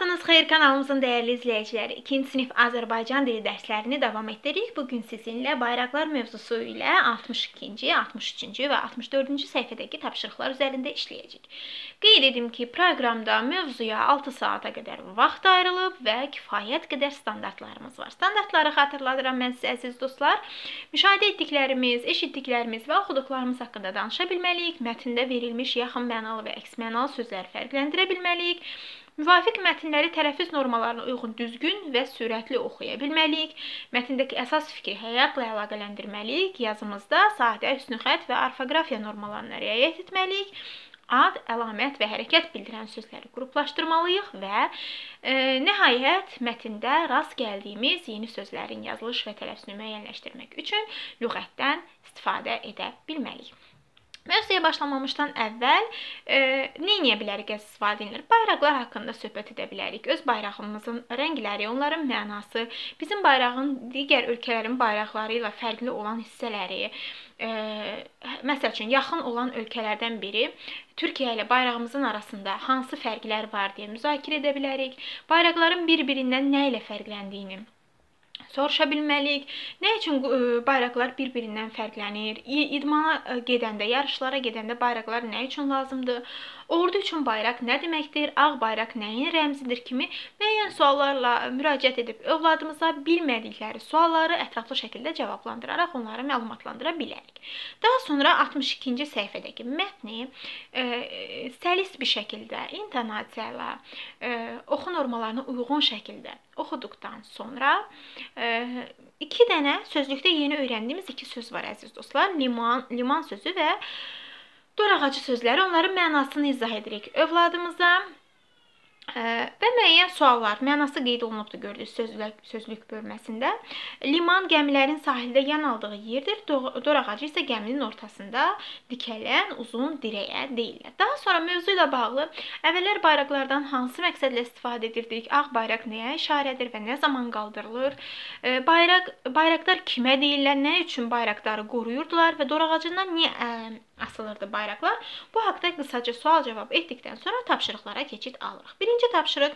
Vaxtınız xeyir, kanalımızın dəyərli izləyiciləri. 2-ci sinif Azərbaycan dili dərslərini davam etdiririk. Bugün sizinlə bayraqlar mövzusu ilə 62-ci, 63-cü və 64-cü səhifədəki tapşırıqlar üzərində işləyəcəyik. Qeyd edim ki, proqramda mövzuya 6 saata qədər vaxt ayrılıb və kifayət qədər standartlarımız var. Standartları xatırladıram mən sizə, əziz dostlar. Müşahidə etdiklərimiz, eşitdiklərimiz və oxuduqlarımız haqqında danışa bilməliyik. Mətndə verilmiş yaxın mənalı və əks mənalı sözləri fərqləndirə bilməliyik. Müvafiq mətnləri tələffüz normalarına uyğun düzgün və sürətli oxuya bilməliyik. Mətndəki əsas fikri həyatla əlaqələndirməliyik. Yazımızda sadə, hüsnüxətt və orfoqrafiya normalarına riayət etməliyik. Ad, əlamət və hərəkət bildirən sözləri qruplaşdırmalıyıq və nəhayət mətndə rast gəldiyimiz yeni sözlərin yazılış və tələffüzünü müəyyənləşdirmək üçün lüğətdən istifadə edə bilməliyik. Mövzuya başlamamışdan əvvəl nə edə bilərik əziz valideynlər? Bayraqlar haqqında söhbət edə bilərik. Öz bayrağımızın rəngləri, onların mənası, bizim bayrağın digər ölkələrin bayraqları ilə fərqli olan hissələri, məsəl üçün yaxın olan ölkələrdən biri Türkiyə ilə bayrağımızın arasında hansı fərqlər var deyə müzakirə edə bilərik. Bayraqların bir-birindən nə ilə fərqləndiyini soruşa bilməliyik. Nə üçün bayraqlar bir-birindən fərqlənir? İdmana gedəndə, yarışlara gedəndə bayraqlar nə üçün lazımdır? Ordu üçün bayraq nə deməkdir? Ağ bayraq nəyin rəmzidir kimi müəyyən suallarla müraciət edib övladımıza bilmədikləri sualları ətraflı şəkildə cavablandıraraq onları məlumatlandıra bilərik. Daha sonra 62-ci səhifədəki mətni səlis bir şəkildə, intonasiya ilə, oxu normalarına uyğun şəkildə oxuduqdan sonra 2 dənə sözlükdə yeni öyrəndiyimiz 2 söz var əziz dostlar. Liman sözü və dorağacı sözləri, onların mənasını izah edirik övladımıza və müəyyən suallar, mənası qeyd olunubdur gördüyünüz sözlük bölməsində. Liman gəmilərin sahildə yan aldığı yerdir. Dorağacı isə gəminin ortasında dikələn uzun dirəyə deyirlər. Daha sonra mövzu ilə bağlı əvvəllər bayraqlardan hansı məqsədlə istifadə edirdik? Ağ bayraq nəyə işarədir və nə zaman qaldırılır? Bayraqlar kimə deyirlər? Nə üçün bayraqları qoruyurdular və dorağacından niyə asılırdı bayraqlar? Bu haqda qısaca sual-cavab etdikdən sonra tapşırıqlara keçid alırıq. Birinci tapşırıq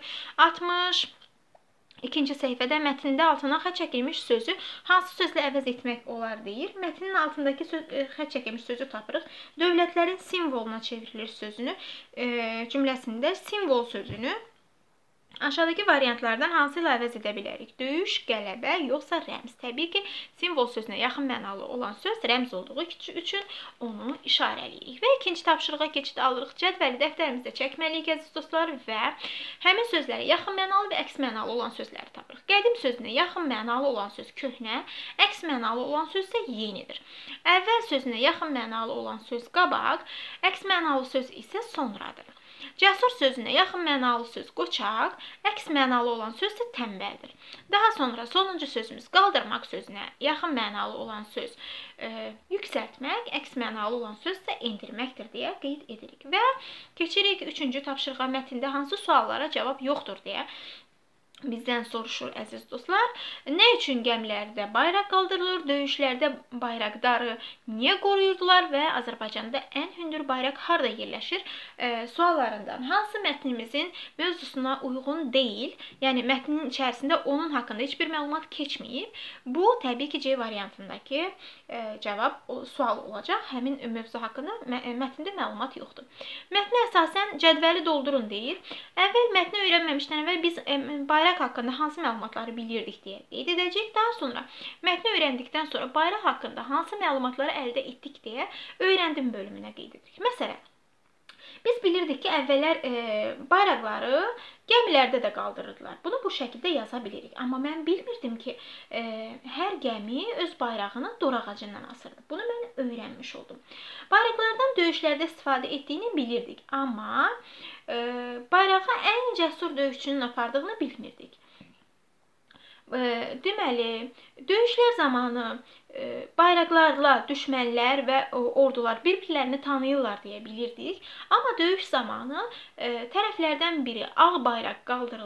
62-ci səhifədə mətndə altına xətt çəkilmiş sözü hansı sözlə əvəz etmək olar deyir. Mətnin altındakı xətt çəkilmiş sözü tapırıq. Dövlətlərin simvoluna çevrilir sözünü cümləsində simvol sözünü aşağıdakı variantlardan hansı ilə əvəz edə bilərik? Döyüş, qələbə, yoxsa rəmz? Təbii ki, simvol sözünə yaxın mənalı olan söz rəmz olduğu üçün onu işarələyirik. Və ikinci tapşırığa keçid alırıq. Cədvəli dəftərimizdə çəkməliyik əziz dostlar və həmin sözlərə yaxın mənalı və əks mənalı olan sözləri tapırıq. Qədim sözünə yaxın mənalı olan söz köhnə, əks mənalı olan söz isə yenidir. Əvvəl sözünə yaxın mənalı olan söz qabaq, əks mənalı söz isə sonradır. Cəsur sözünə yaxın mənalı söz qoçaq, əks mənalı olan söz isə tənbəldir. Daha sonra sonuncu sözümüz qaldırmaq sözünə yaxın mənalı olan söz yüksəltmək, əks mənalı olan söz isə endirməkdir deyə qeyd edirik. Və keçirik 3-cü tapşırığa. Mətndə hansı suallara cavab yoxdur deyə bizdən soruşur əziz dostlar. Nə üçün gəmilərdə bayraq qaldırılır? Döyüşlərdə bayraqdarı niyə qoruyurdular və Azərbaycanda ən hündür bayraq harda yerləşir? Suallarından hansı mətnimizin mövzusuna uyğun deyil? Yəni mətnin içərisində onun haqqında heç bir məlumat keçməyib. Bu təbii ki, C variantındakı cavab sual olacaq. Həmin mövzu haqqında mətndə məlumat yoxdur. Mətnə əsasən cədvəli doldurun deyir. Əvvəl mətni öyrənməmişdən əvvəl biz bayraq haqqında hansı məlumatları bilirdik deyə qeyd edəcəyik. Daha sonra mətni öyrəndikdən sonra bayraq haqqında hansı məlumatları əldə etdik deyə öyrəndim bölümünə qeyd edirik. Məsələn, biz bilirdik ki, əvvəllər bayraqları gəmilərdə də qaldırırdılar. Bunu bu şəkildə yaza bilirik. Amma mən bilmirdim ki, hər gəmi öz bayrağını dorağacından asırdı. Bunu mən öyrənmiş oldum. Bayraqlardan döyüşlərdə istifadə etdiyini bilirdik. Amma bayrağı ən cəsur döyüşçünün apardığını bilmirdik. Deməli, döyüşlər zamanı bayraqlarla düşmənlər və ordular bir-birlərini tanıyırlar deyə bilirdik. Amma döyüş zamanı tərəflərdən biri ağ bayraq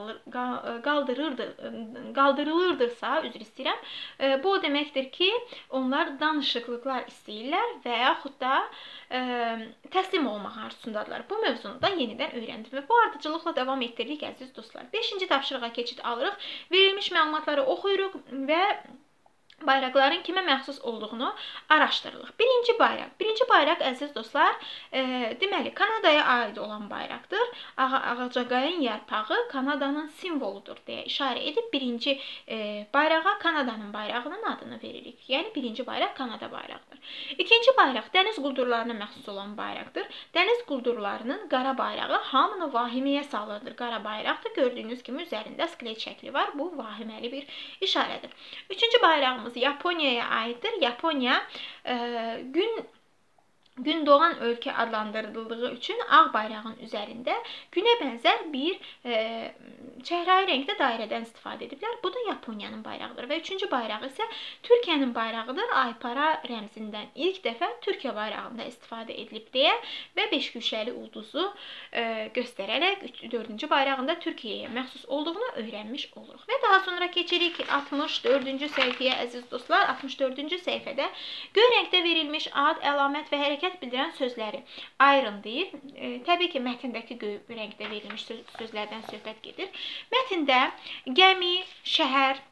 qaldırılırdısa, üzr istəyirəm, bu o deməkdir ki, onlar danışıqlıqlar istəyirlər və yaxud da təslim olmaq arzusundadırlar. Bu mövzunu da yenidən öyrəndik və bu ardıcıllıqla davam etdiririk əziz dostlar. 5-ci tapşırığa keçid alırıq. Verilmiş məlumatları oxuyuruq və bayraqların kimə məxsus olduğunu araşdırırıq. Birinci bayraq əziz dostlar, deməli Kanadaya aid olan bayraqdır. Ağacaqayın yarpağı Kanadanın simvoludur deyə işarə edib birinci bayrağa Kanadanın bayrağının adını veririk. Yəni birinci bayraq Kanada bayrağıdır. İkinci bayraq dəniz quldurlarına məxsus olan bayraqdır. Dəniz quldurlarının qara bayrağı hamını vahiməyə salırdır. Qara bayraqdır. Gördüyünüz kimi üzərində skelet şəkli var. Bu vahiməli bir işarədir. Üçüncü bayrağımız Yaponiyaya aiddir. Yaponiya gün doğan ölkə adlandırıldığı üçün ağ bayrağın üzərində günə bənzər bir çəhrayı rəngdə dairədən istifadə ediblər. Bu da Yaponiyanın bayrağıdır və üçüncü bayraq isə Türkiyənin bayrağıdır. Aypara rəmzindən ilk dəfə Türkiyə bayrağında istifadə edilib deyə və beşgüşəli ulduzu göstərərək dördüncü bayrağında Türkiyəyə məxsus olduğunu öyrənmiş oluruq. Və daha sonra keçirik 64-cü səhifəyə əziz dostlar. 64-cü səhifədə göy rəngdə verilmiş ad, əlamət və hərəkət bildirən sözləri ayırın deyir. Təbii ki, mətndəki göy rəngdə verilmiş sözlərdən söhbət gedir. Mətndə gəmi, şəhər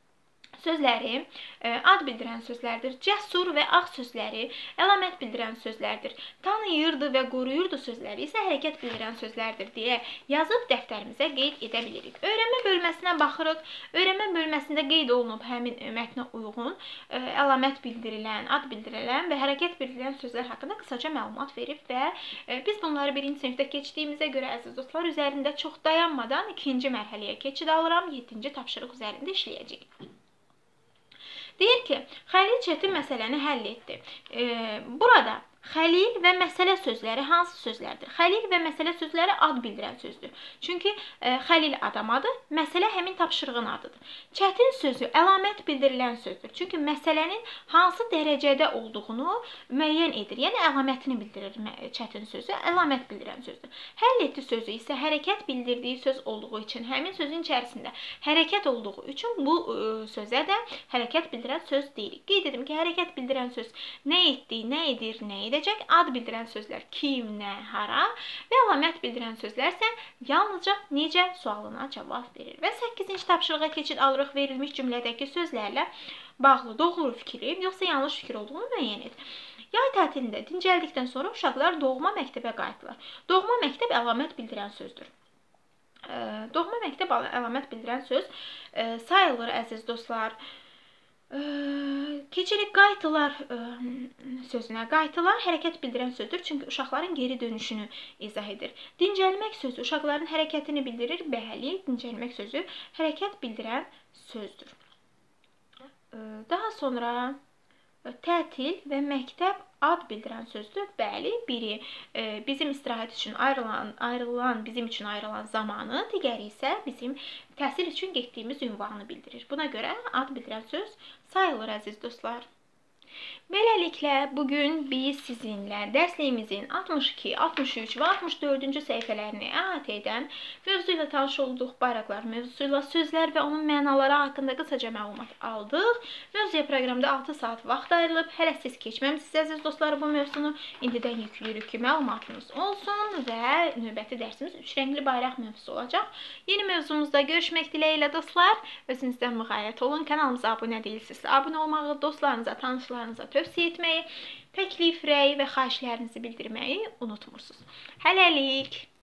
sözləri ad bildirən sözlərdir. Cəsur və ağ sözləri əlamət bildirən sözlərdir. Tanıyırdı və qoruyurdu sözləri isə hərəkət bildirən sözlərdir deyə yazıb dəftərimizə qeyd edə bilirik. Öyrənmə bölməsinə baxırıq. Öyrənmə bölməsində qeyd olunub həmin mətnə uyğun əlamət bildirilən, ad bildirilən və hərəkət bildirilən sözlər haqqında qısaca məlumat verib və biz bunları birinci sinifdə keçdiyimizə görə əziz dostlar üzərində çox dayanmadan ikinci mərhələyə keçid alıram. 7-ci tapşırıq üzərində işləyəcəyik. Deyir ki, Xəlil çətin məsələni həll etdi. Burada Xəlil və məsələ sözləri hansı sözlərdir? Xəlil və məsələ sözləri ad bildirən sözdür. Çünki Xəlil adam adı, məsələ həmin tapşırığın adıdır. Çətin sözü əlamət bildirilən sözdür. Çünki məsələnin hansı dərəcədə olduğunu müəyyən edir. Yəni əlamətini bildirir çətin sözü, əlamət bildirən sözdür. Həll etdi sözü isə hərəkət bildirdiyi söz olduğu üçün, həmin sözün içərisində hərəkət olduğu üçün bu sözə də hərəkət bildirən söz deyirik. Qeyd edim ki, hərəkət bildirən söz nə etdi, nə edir, nə edir? Ad bildirən sözlər kim, nə, hara və əlamət bildirən sözlər isə yalnızca necə sualına cavab verir. Və 8-ci tapşırığa keçid alırıq. Verilmiş cümlədəki sözlərlə bağlı doğru fikri, yoxsa yanlış fikir olduğunu müəyyən et. Yay tətilində dincəldikdən sonra uşaqlar doğma məktəbə qayıtdılar. Doğma məktəb əlamət bildirən sözdür. Doğma məktəb əlamət bildirən söz sayılır əziz dostlar. Keçirik qayıtılar sözünə. Qayıtılar hərəkət bildirən sözdür. Çünki uşaqların geri dönüşünü izah edir. Dincəlmək sözü uşaqların hərəkətini bildirir. Bəli, dincəlmək sözü hərəkət bildirən sözdür. Daha sonra tətil və məktəb ad bildirən sözdür. Bəli, biri bizim istirahət üçün bizim üçün ayrılan zamanı, digəri isə bizim təhsil üçün getdiyimiz ünvanı bildirir. Buna görə ad bildirən söz sayılır əziz dostlar. Beləliklə, bugün biz sizinlə dərsliyimizin 62, 63 və 64-cü səhifələrini əhatə edən mövzu ilə tanış olduq. Bayraqlar mövzusuyla sözlər və onun mənaları haqqında qısaca məlumat aldıq. Mövzuya proqramda 6 saat vaxt ayrılıb. Hələ siz keçməmisiniz əziz dostlar bu mövzunu. İndidən yüklüyürük ki, məlumatınız olsun və növbəti dərsimiz 3 rəngli bayraq mövzusu olacaq. Yeni mövzumuzda görüşmək diləyilə dostlar. Özünüzdən müğayət olun. Kanalımıza abunə deyilsinizsə, abunə olmağı, dostlarınıza, tanışlarınıza tövsiyə etməyi, təklif, rəy və xahişlərinizi bildirməyi unutmursunuz. Hələlik!